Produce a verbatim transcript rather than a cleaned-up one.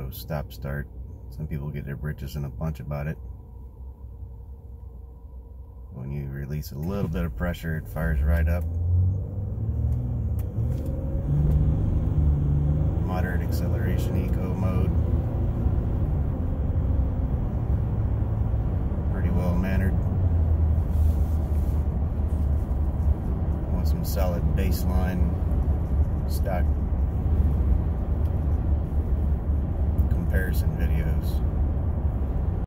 auto stop start. Some people get their britches in a bunch about it. When you release a little bit of pressure, it fires right up. Moderate acceleration eco mode. Pretty well mannered. Want some solid baseline stock comparison videos.